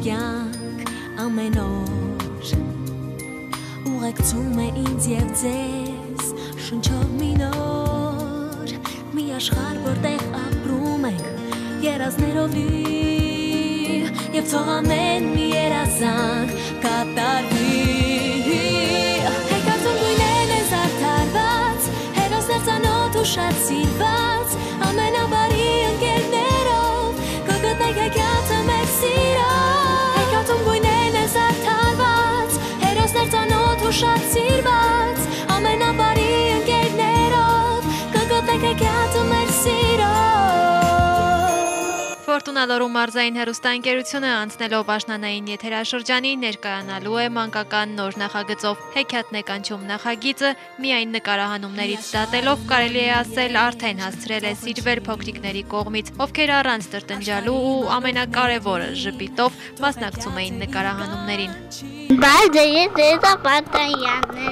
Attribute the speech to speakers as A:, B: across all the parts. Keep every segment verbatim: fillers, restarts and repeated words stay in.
A: կյանք ամեն օր ուղեկցում է ինձ և ձեզ շնչով մի նոր մի աշխարհ որտեղ ապրում ենք երազներով լի և թող ամեն մի երազանք կատարվի հեքիաթում գույներն են զարդարված հերոսներ ծանոթ ու շատ սիրված ամենաբարի ընկերներով կգտնենք հեքիաթը մեր սիրով հեքիաթում գույներն են զարդարված հերոսներ ծանոթ ու շատ սիրված ամենաբարի ընկերներով կգտնենք հեքիաթը մեր սիրով
B: Ֆորտունա Լոռու մարզային հեռուստաընկերությունը անցնելով աշնանային եթերաշրջանի ներկայանալու է մանկական նոր նախագծով հեքիաթն է կանչում նախագիծը միայն նկարահանումներից դատելով կարելի է ասել արդեն հասցրել է սիրվել փոքրիկների կողմից ովքեր առանց տրտնջալու ու ամենակարևորը ժպիտով մասնակցում էին նկարահանումներին
C: Բայց ես դեզա Պատայանն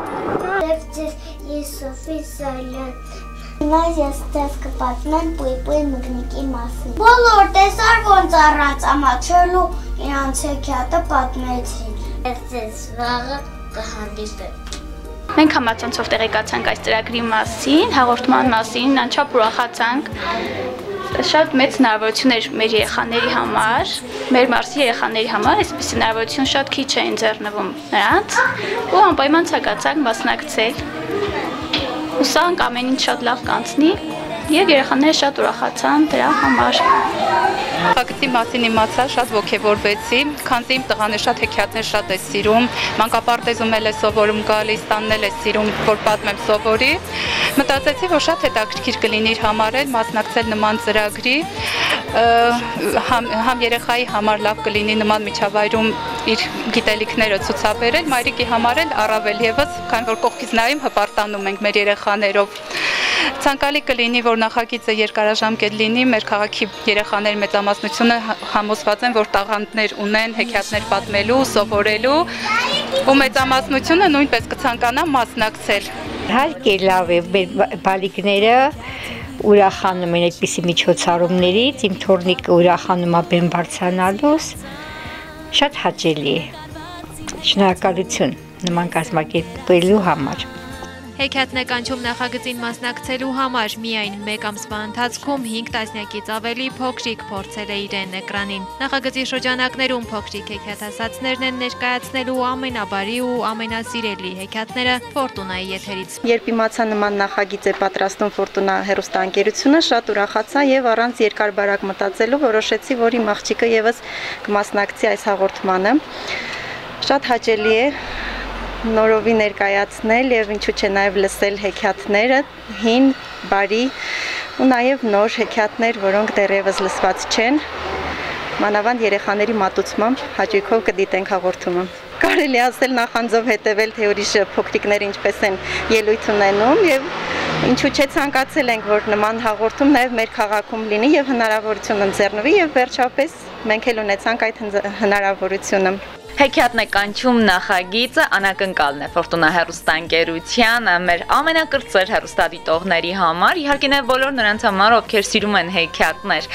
C: եմ Ես Սոֆի Սալյան Նայ ես դες կպատմեմ պույպույ մգնիկի մասին Բոլոր տեսար ոնց առած ամաչելու իրանց հեքիաթը պատմեցին Ես ձեզ վաղը կհանդիպեմ
D: Մենք համացանցով տեղեկացանք այս ծրագրի մասին, հաղորդման մասին, անչափ ուրախացանք Շատ մեծ հնարավորություն էր մեր երեխաների համար, մեր մարզի երեխաների համար, այսպես հնարավորություն շատ քիչ է ընձեռնվում նրանց ու անպայման ցանկացանք մասնակցել Հուսանք ամեն ինչ շատ լավ կանցնի և երեխաները շատ ուրախացան դրա համար
E: Նախագծի մասին իմացա, շատ ոգևորվեցի, քանզի իմ տղան է շատ հեքիաթներ շատ է սիրում, մանկապարտեզում էլ է սովորում գալիս, տանն էլ է սիրում, որ պատմեմ սովորի։ Մտածեցի, որ շատ հետաքրքիր կլինի իր համար էլ մասնակցել նման ծրագրի, համ, համ երեխայի համար լավ կլինի նման միջավայրում իր գիտելիքները ցուցաբերել, մայրիկի համար էլ առավել ևս, քանի որ կողքից նայում հպարտանում ենք մեր երեխաներով։ Ցանկալի կլինի, որ նախագիծը երկարաժամկետ լինի, մեր քաղաքի երեխաների մեծամասնությունը համոզված են, որ տաղանդներ ունեն հեքիաթներ պատմելու, սովորելու ու մեծամասնությունը նույնպես կցանկանա մասնակցել։
F: Իհարկե լավ է, մեր բալիկները ուրախանում են այդպիսի միջոցառումներից, իմ թոռնիկը ուրախանում է բեմ բարձրանալուց, շատ հաճելի է։ Շնորհակալություն նման կազմակերպելու համար։
B: Հեքիաթն է կանչում նախագծին մասնակցելու համար միայն մեկ ամսվա ընթացքում հինգ տասնյակից ավելի փոքրիկ փորձել է իրեն էկրանին։ Նախագծի շրջանակներում փոքրիկ հեքիաթասացներն են ներկայացնելու ամենաբարի ու ամենասիրելի հեքիաթները Ֆորտունայի եթերից։
E: Երբ իմացա նման նախագիծ է պատրաստում Ֆորտունա հեռուստաընկերությունը, շատ ուրախացա եւ առանց երկար բարակ մտածելու որոշեցի, որ իմ աղջիկը եւս կմասնակցի այս հաղորդմանը։ Շատ հաճելի է նորովի ներկայացնել եւ ինչու՞ չէ նաեւ լսել հեքիաթները, հին, բարի ու նաեւ նոր հեքիաթներ, որոնք դեռևս լսված չեն, մանավանդ երեխաների մատուցմամբ հաճույքով կդիտենք հաղորդումը։ Կարելի ասել նախանձով հետևել, թե ուրիշ փոքրիկները ինչպես են ելույթ ունենում եւ ինչու՞ չէ ցանկացել ենք, որ նման հաղորդում նաեւ մեր քաղաքում լինի եւ հնարավորություն ընձեռնվի եւ վերջապես մենք էլ ունեցանք այդ հնարավորությունը։
G: Հեքիաթն է կանչում նախագիծը անակնկալն է Ֆորտունա հեռուստաընկերության մեր ամենակրտսեր հեռուստադիտողների համար, իհարկե նաև բոլոր նրանց համար, ովքեր սիրում են հեքիաթներ։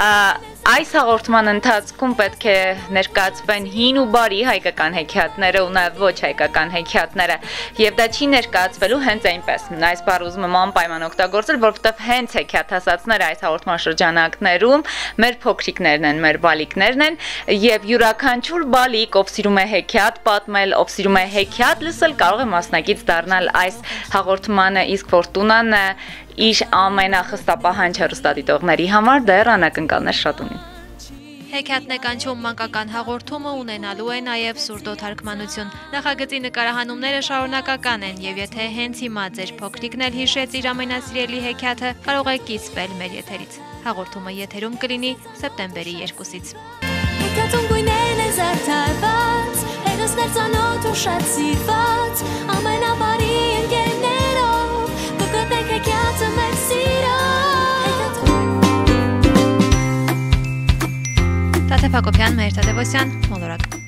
G: Այս հաղորդման ընթացքում պետք է ներկայացվեն հին ու բարի հայկական հեքիաթները ու նաև ոչ հայկական հեքիաթները եւ դա չի ներկայացվելու հենց այնպես։ Այս բառը ուզում եմ անպայման օգտագործել, որովհետեւ հենց հեքիաթասացները այս հաղորդման շրջանակներում մեր փոքրիկներն են, մեր բալիկներն են եւ յուրաքանչյուր բալիկ, ով սիրում է հեքիաթ պատմել, ով սիրում է հեքիաթ լսել, կարող է մասնակից դառնալ այս հաղորդմանը, իսկ Ֆորտունան իր ամենախստապահանջ հեռուստադիտողների համար դեռ անակնկալներ շատ ունի։
B: Հեքիաթն է կանչում մանկական հաղորդումը ունենալու է նաև սուրդոթարգմանություն։ Նախագծի նկարահանումները շարունակական են եւ եթե հենց հիմա ձեր փոքրիկն էլ հիշեց իր ամենասիրելի հեքիաթը, կարող է կիսվել մեր եթերից։ Հաղորդումը եթերում կլինի սեպտեմբերի երկուսից։
A: Հեքիաթում գույներն են զարդարված, հերոսներ ծանոթ ու շատ սիրված, ամենաբարի ընկերներով կգտնենք հեքիաթը մեր սիրով։
B: Տաթև Հակոբյան, Մհեր Թադևոսյան, Մոլորակ։